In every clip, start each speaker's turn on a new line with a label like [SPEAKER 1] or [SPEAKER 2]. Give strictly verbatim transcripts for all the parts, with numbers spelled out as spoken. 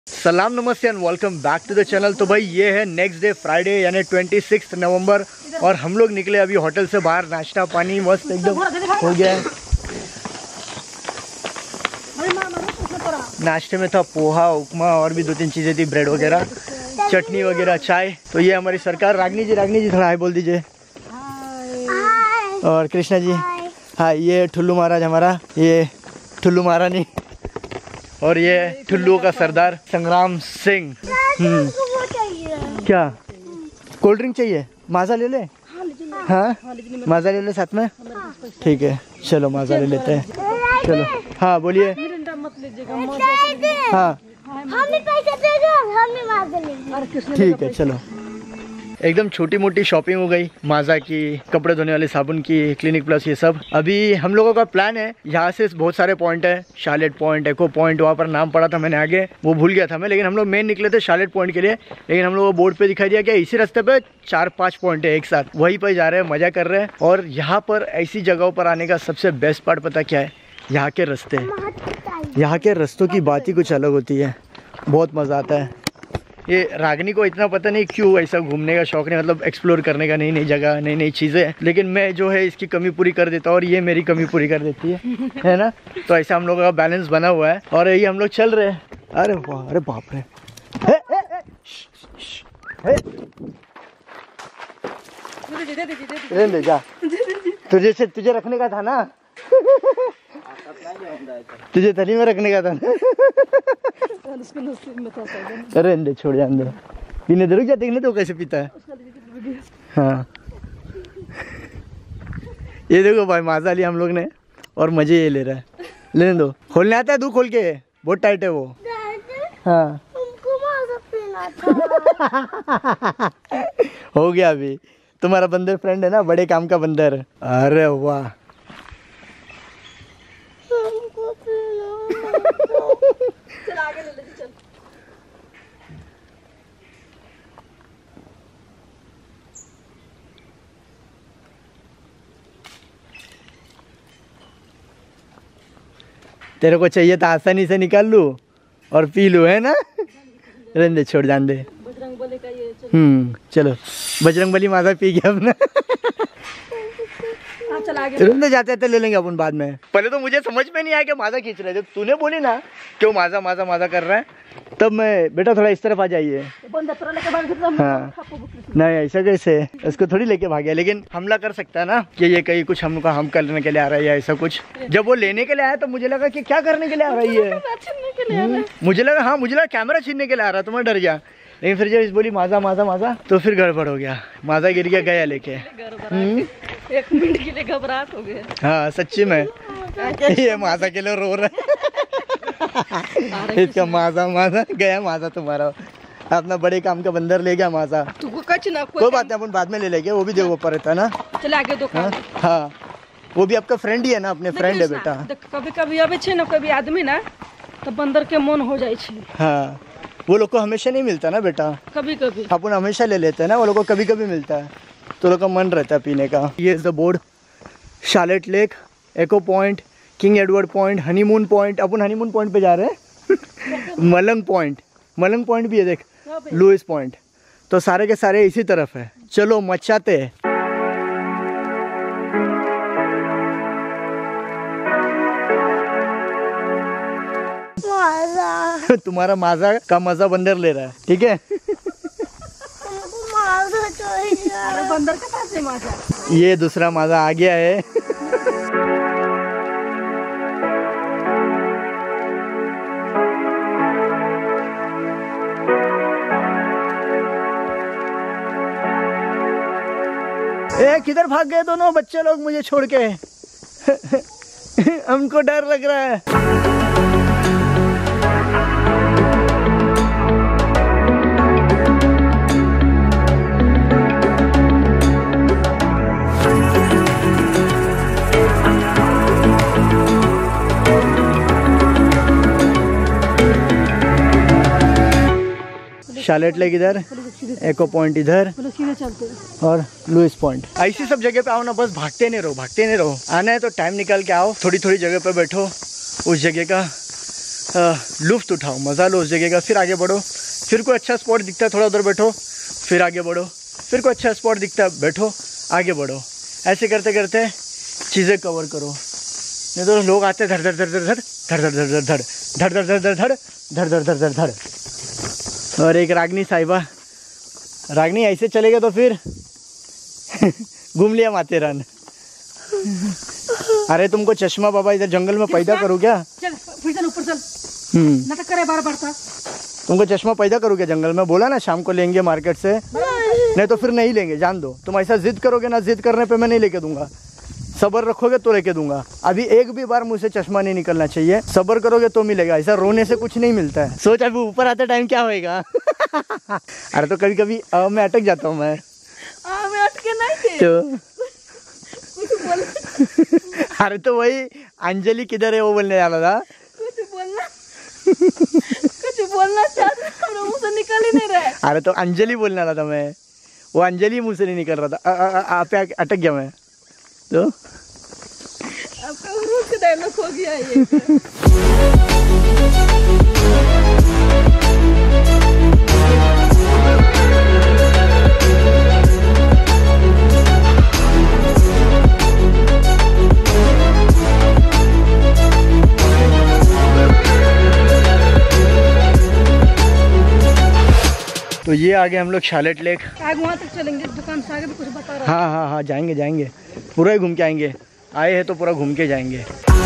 [SPEAKER 1] सलाम नमस्ते and welcome back to the channel. तो भाई ये है नेक्स्ट डे फ्राइडे यानी छब्बीस नवंबर और हम लोग निकले अभी होटल से बाहर। नाश्ता पानी मस्त एकदम हो गया है। नाश्ते में था पोहा, उपमा और भी दो तीन चीज़ें थी, ब्रेड वगैरह, चटनी वगैरह, चाय। तो ये हमारी सरकार। रागनी जी, रागनी जी थोड़ा हाय बोल दीजिए। और कृष्णा जी हाँ, ये ठुल्लू महाराज हमारा, ये ठुल्लू महारानी और ये ठुल्लू का सरदार संग्राम सिंह। हम्म क्या कोल्ड ड्रिंक चाहिए? माजा ले ले। हाँ माजा ले ले साथ में। ठीक है चलो माजा ले लेते हैं। चलो हाँ बोलिए। हाँ ठीक है चलो। एकदम छोटी मोटी शॉपिंग हो गई, माजा की, कपड़े धोने वाले साबुन की, क्लिनिक प्लस ये सब। अभी हम लोगों का प्लान है, यहाँ से बहुत सारे पॉइंट है, शार्लेट पॉइंट, एको पॉइंट, वहाँ पर नाम पड़ा था मैंने आगे, वो भूल गया था मैं। लेकिन हम लोग मेन निकले थे शार्लेट पॉइंट के लिए, लेकिन हम लोग को बोर्ड पे दिखाई दिया कि इसी रास्ते पे चार पाँच पॉइंट है एक साथ, वहीं पर जा रहे हैं, मजा कर रहे हैं। और यहाँ पर ऐसी जगहों पर आने का सबसे बेस्ट पार्ट पता क्या है? यहाँ के रास्ते। यहाँ के रास्तों की बात ही कुछ अलग होती है, बहुत मज़ा आता है। ये रागनी को इतना पता नहीं क्यों ऐसा घूमने का शौक नहीं, मतलब एक्सप्लोर करने का, नई नई जगह, नई नई चीज़ें। लेकिन मैं जो है इसकी कमी पूरी कर देता हूँ और ये मेरी कमी पूरी कर देती है, है ना। तो ऐसा हम लोगों का बैलेंस बना हुआ है और यही हम लोग चल रहे हैं। अरे वाह, अरे बाप रे, हे, हे, हे, हे। ले जा, तुझे से तुझे रखने का था ना, तुझे थैली में रखने का था ना। अरे अंदर छोड़ जा, अंदर पीने दे, रुक जा, देखने तो कैसे पीता है। हाँ ये देखो भाई, माजा लिया हम लोग ने और मजे ये ले रहा है। लेने दो, खोलने आता है तू? खोल के, बहुत टाइट है वो। हाँ हो गया अभी। तुम्हारा बंदर फ्रेंड है ना, बड़े काम का बंदर। अरे वाह तेरे को चाहिए तो आसानी से निकाल लूँ और पी लूँ, है ना। रहने दे, छोड़, जान दे। बजरंगबली का ये हम्म चलो, बजरंगबली माजा पी गया अपना। रहने जाते थे, ले लेंगे अपन बाद में। पहले तो मुझे समझ में नहीं आया कि माजा खींच रहे। जब तूने बोली ना क्यों माजा माजा माजा कर रहा है, तब मैं बेटा थोड़ा इस तरफ आ जाइए। हाँ नहीं ऐसा कैसे, इसको थोड़ी लेके भाग गया। लेकिन हमला कर सकता है ना कि ये कहीं कुछ हमको हम करने के लिए आ रहा है या ऐसा कुछ। जब वो लेने के लिए आया तो मुझे लगा कि क्या करने के लिए आ रही है। मुझे लगा हाँ मुझे लगा कैमरा छीनने के लिए आ रहा है, तो मैं डर गया। लेकिन फिर जब इस बोली माजा माजा माजा तो फिर गड़बड़ हो गया, माजा गिर गया गया लेके। एक मिनट के लिए घबराहट हो गया। हाँ सच्ची में ये माजा के लिए रो रहा है। इसका माजा माजा गया, माजा तुम्हारा अपना बड़े काम का बंदर ले गया माजा। कोई बात नहीं, अपन बाद में ले लेंगे, वो भी देखो ऊपर रहता है ना। चल आगे दुकान। हाँ वो भी आपका फ्रेंड ही है ना, अपने फ्रेंड है बेटा। कभी कभी आवे छे ना कभी आदमी ना, तो बंदर के मन हो जाए छे। हाँ वो लोग को हमेशा नहीं मिलता ना बेटा, कभी कभी अपन हमेशा ले लेते हैं ना, वो लोग को कभी कभी मिलता है, तो लोग का मन रहता है पीने का। ये is the board, Charlotte lake, echo point, King Edward point, honeymoon point. अपन हनीमून पॉइंट पे जा रहे हैं। मलंग पॉइंट, मलंग पॉइंट भी है देख, लुइस पॉइंट। तो सारे के सारे इसी तरफ है। चलो मचाते हैं। तुम्हारा माजा का मजा बंदर ले रहा है, ठीक है। बंदर के पास है माजा। ये दूसरा माजा आ गया है। ए किधर भाग गए दोनों बच्चे लोग मुझे छोड़ के? हमको डर लग रहा है। शार्लेट लेक इधर, एको पॉइंट इधर और लुइस पॉइंट। ऐसी सब जगह पे आओ ना, बस भागते नहीं रहो, भागते नहीं रहो। आना है तो टाइम निकाल के आओ, थोड़ी थोड़ी जगह पे बैठो, उस जगह का लुफ्त उठाओ, मज़ा लो उस जगह का, फिर आगे बढ़ो। फिर कोई अच्छा स्पॉट दिखता है थोड़ा उधर बैठो, फिर आगे बढ़ो। फिर कोई अच्छा स्पॉट दिखता है बैठो, आगे बढ़ो। ऐसे करते करते चीज़ें कवर करो। नहीं तो लोग आते धड़ धड़ धड़ धड़ धड़ धड़ धड़ धड़ धड़ धड़ धड़ धड़ धड़ धड़ धड़ धड़ धड़ धड़ धड़। और एक रागनी साहिबा, रागनी ऐसे चलेगा तो फिर घूम लिया माथेरान। अरे तुमको चश्मा बाबा इधर जंगल में पैदा करूँ क्या?
[SPEAKER 2] चल फिर चल ऊपर चल,
[SPEAKER 1] हम्म
[SPEAKER 2] नाटक करे बार बार था।
[SPEAKER 1] तुमको चश्मा पैदा करूँ क्या जंगल में? बोला ना शाम को लेंगे मार्केट से, नहीं तो फिर नहीं लेंगे, जान दो। तुम ऐसा जिद करोगे ना, जिद करने पे मैं नहीं लेके दूंगा। सब्र रखोगे तो लेके दूंगा। अभी एक भी बार मुँह से चश्मा नहीं निकलना चाहिए। सब्र करोगे तो मिलेगा, ऐसा रोने से कुछ नहीं मिलता है। सोच अभी ऊपर आते टाइम क्या होएगा। अरे तो कभी कभी आ, मैं अटक जाता हूँ मैं।
[SPEAKER 2] आ, मैं अटके नहीं थे।
[SPEAKER 1] तो
[SPEAKER 2] कुछ बोलना।
[SPEAKER 1] अरे तो वही अंजलि किधर है वो बोलने वाला था।
[SPEAKER 2] कुछ बोलना कुछ बोलना चाहता था, मुँह से निकल ही नहीं रहा है।
[SPEAKER 1] अरे तो अंजलि बोलने वाला था मैं, वो अंजलि मुँह से नहीं निकल रहा था। आ, आ, आ, पे अटक गया मैं तो।
[SPEAKER 2] आपका रोज का डायलॉग हो गया ये।
[SPEAKER 1] तो ये आगे हम लोग शालेट लेक,
[SPEAKER 2] आगे वहाँ तक चलेंगे, दुकान से आगे भी कुछ बता रहा है।
[SPEAKER 1] हाँ हाँ हाँ जाएंगे जाएंगे, पूरा ही घूम के आएंगे। आए हैं तो पूरा घूम के जाएंगे।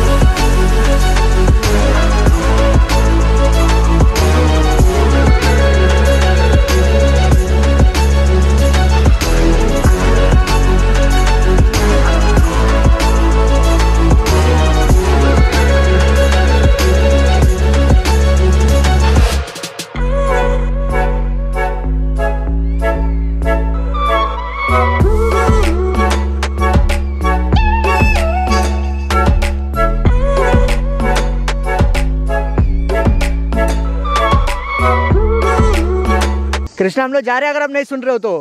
[SPEAKER 1] कृष्णा हम लोग जा रहे हैं, अगर आप नहीं सुन रहे हो तो।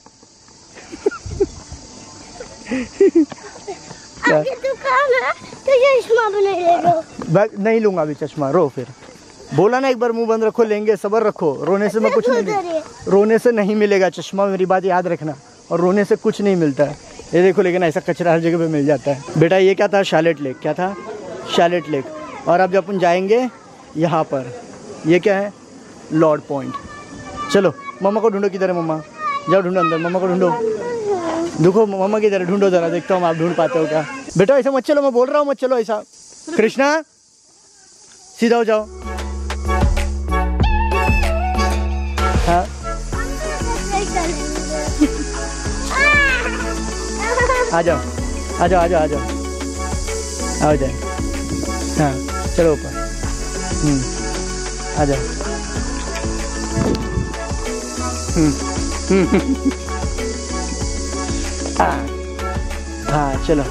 [SPEAKER 3] आगे दुकान है तो चश्मा भी नहीं लेगा।
[SPEAKER 1] नहीं लूंगा अभी चश्मा, रो फिर। बोला ना एक बार मुंह बंद रखो, लेंगे, सब्र रखो। रोने से मैं कुछ नहीं मिलेगा, रोने से नहीं मिलेगा चश्मा, मेरी बात याद रखना। और रोने से कुछ नहीं मिलता है। ये देखो, लेकिन ऐसा कचरा हर जगह पे मिल जाता है। बेटा ये क्या था? Charlotte lake. क्या था? Charlotte lake. और अब जब अपन जाएंगे यहाँ पर, ये क्या है? Lord point. चलो मम्मा को ढूंढो, किधर है मम्मा? जाओ ढूंढो अंदर, मम्मा को ढूंढो। देखो मम्मा किधर है, ढूंढो जरा, देखता हूँ आप ढूंढ पाते हो क्या। बेटा ऐसा मत चलो, मैं बोल रहा हूँ मत चलो ऐसा। कृष्णा सीधा हो जाओ। हाँ आ जाओ आ जाओ आ जाओ आ जाओ आ जाए। हाँ चलो ऊपर, आ जाओ। हाँ हाँ चलो।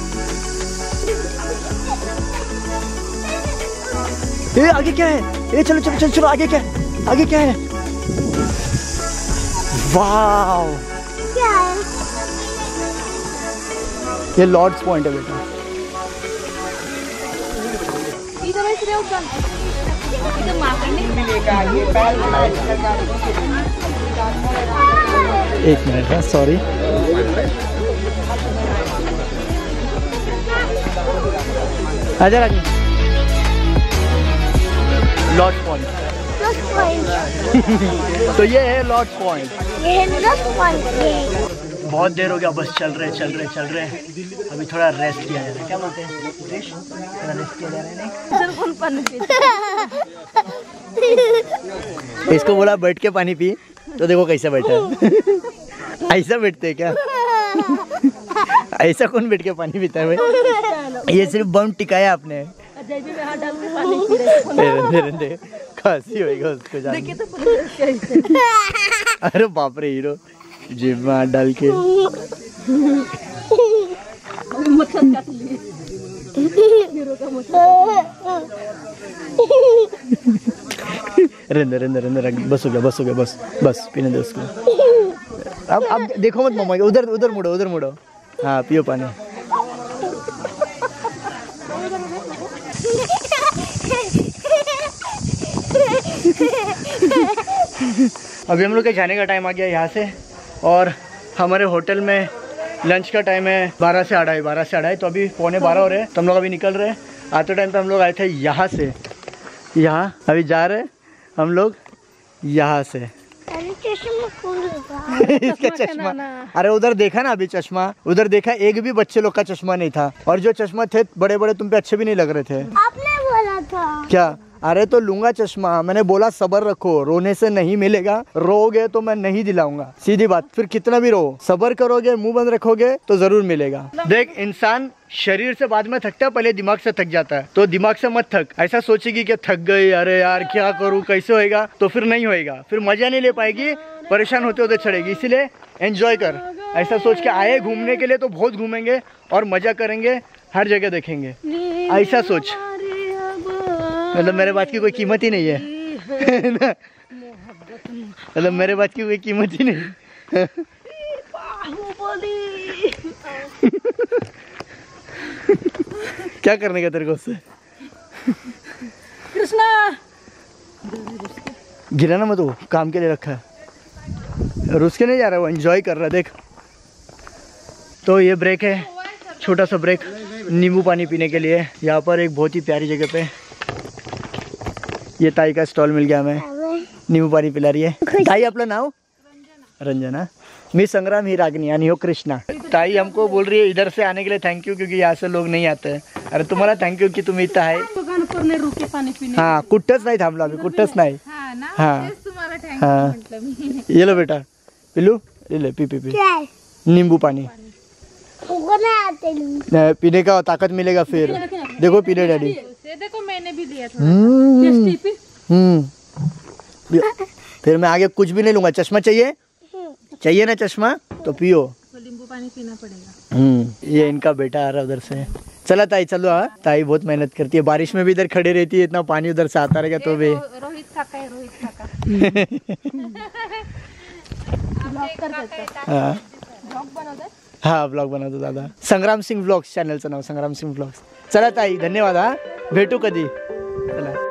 [SPEAKER 1] ये आगे क्या है? ये चलो चलो चलो चलो, आगे क्या है? आगे क्या है? वाव,
[SPEAKER 3] क्या है?
[SPEAKER 1] ये लॉर्ड्स पॉइंट है बेटा।
[SPEAKER 2] इधर ऐसे रहो चल, इधर मार
[SPEAKER 1] मिलेगा ये बैल वाला। एक मिनट है, सॉरी। आजा Raju. Lord point.
[SPEAKER 3] Lost point.
[SPEAKER 1] तो ये है लॉर्ड पॉइंट।
[SPEAKER 3] ये है लॉस्ट पॉइंट।
[SPEAKER 1] बहुत देर हो गया, बस चल रहे चल रहे चल रहे। अभी थोड़ा रेस्ट किया जा रहा है। क्या बोलते हैं? थोड़ा रेस्ट किया जा रहा है।
[SPEAKER 2] कौन पानी पी?
[SPEAKER 1] इसको बोला बैठ के पानी पी, तो देखो कैसा बैठा है। ऐसा बैठते क्या? ऐसा कौन बैठ के पानी पीता है भाई? ये सिर्फ बम टिकाया आपने। खांसी होएगा उसको जान। अरे बाप रे, हीरो जेब में हाथ डाल के। रेंदर रेंदर रेंदर, बस हो गया बस हो गया बस बस, पीने दो उसको। अब अब देखो मत मम्मा, उधर उधर मुड़ो उधर मुड़ो। हाँ पियो पानी। अभी हम लोग के जाने का टाइम आ गया यहाँ से, और हमारे होटल में लंच का टाइम है बारह से अढ़ाई बारह से अढ़ाई तो अभी पौने बारह हो रहे हैं, तो हम लोग अभी निकल रहे हैं। आते टाइम तो हम लोग आए थे यहाँ से, यहाँ अभी जा रहे हैं हम लोग यहाँ से।
[SPEAKER 3] अरे चश्मा खोल लगा।
[SPEAKER 1] इसका चश्मा, अरे उधर देखा ना अभी चश्मा, उधर देखा एक भी बच्चे लोग का चश्मा नहीं था, और जो चश्मा थे बड़े बड़े तुम पे अच्छे भी नहीं लग रहे थे।
[SPEAKER 3] आपने बोला था
[SPEAKER 1] क्या? अरे तो लूंगा चश्मा, मैंने बोला सबर रखो, रोने से नहीं मिलेगा, रोगे तो मैं नहीं दिलाऊंगा, सीधी बात। फिर कितना भी रो, सबर करोगे, मुंह बंद रखोगे तो जरूर मिलेगा। देख, इंसान शरीर से बाद में थकता है, पहले दिमाग से थक जाता है, तो दिमाग से मत थक। ऐसा सोचेगी कि थक गई, अरे यार क्या करूँ, कैसे होएगा, तो फिर नहीं होएगा, फिर मजा नहीं ले पाएगी, परेशान होते होते चढ़ेगी। इसीलिए एंजॉय कर, ऐसा सोच के आए घूमने के लिए तो बहुत घूमेंगे और मजा करेंगे, हर जगह देखेंगे, ऐसा सोच। मतलब मेरे बात की कोई कीमत ही नहीं है ना, मतलब मेरे बात की कोई कीमत ही नहीं। क्या करने का तेरे को उससे?
[SPEAKER 2] कृष्णा
[SPEAKER 1] गिरा ना मत, वो काम के लिए रखा है, रुस के नहीं जा रहा, वो एंजॉय कर रहा है। देख, तो ये ब्रेक है, छोटा सा ब्रेक नींबू पानी पीने के लिए। यहाँ पर एक बहुत ही प्यारी जगह पे ये ताई का स्टॉल मिल गया हमें, नींबू पानी पिला रही है। ताई आपलं नाव? रंजना। मी संग्राम ही रागनी आणि हो कृष्णा। ताई हमको बोल रही है इधर से आने के लिए थैंक यू, क्योंकि यहाँ से लोग नहीं आते हैं। अरे तुम्हाला थैंक यू की तुम्ही इथं आहे।
[SPEAKER 2] दुकान पर नाही रुके पाणी पिणे।
[SPEAKER 1] हाँ, कुठंच नाही थांबलो आम्ही, कुठंच नाही।
[SPEAKER 2] हाँ ना,
[SPEAKER 1] हाँ
[SPEAKER 2] तेच तुम्हाला थँक यू
[SPEAKER 1] हाँ,
[SPEAKER 2] म्हटलं मी।
[SPEAKER 1] ये लो बेटा, पिलू, ले ले, पी पी पी
[SPEAKER 3] क्या है?
[SPEAKER 1] नींबू पानी।
[SPEAKER 3] उनको नहीं आते लूं।
[SPEAKER 1] नहीं, पीने का ताकत मिलेगा फिर। देखो पी ले डैडी।
[SPEAKER 2] से देखो मैंने भी लिया थोड़ा
[SPEAKER 1] हम्म
[SPEAKER 2] टेस्टी पी।
[SPEAKER 1] हम्म, फिर मैं आगे कुछ भी नहीं लूंगा। चश्मा चाहिए? चाहिए ना चश्मा, तो पियो।
[SPEAKER 2] तो नींबू पानी पीना पड़ेगा।
[SPEAKER 1] हम्म, ये इनका बेटा आ रहा उधर से। चला ताई, चलो। हाँ, ताई बहुत मेहनत करती है, बारिश में भी इधर खड़ी रहती है, इतना पानी उधर से आता रहेगा तो भी।
[SPEAKER 2] रोहित काका है, रोहित काका। ब्लॉग करतात
[SPEAKER 1] हाँ
[SPEAKER 2] ब्लॉग बनवतात।
[SPEAKER 1] हाँ, ब्लॉग बनवतो दादा। संग्राम सिंग ब्लॉग्स चॅनलचं नाव, संग्राम सिंग ब्लॉग्स। चला ताई, धन्यवाद। हा, भेटू कधी, चला।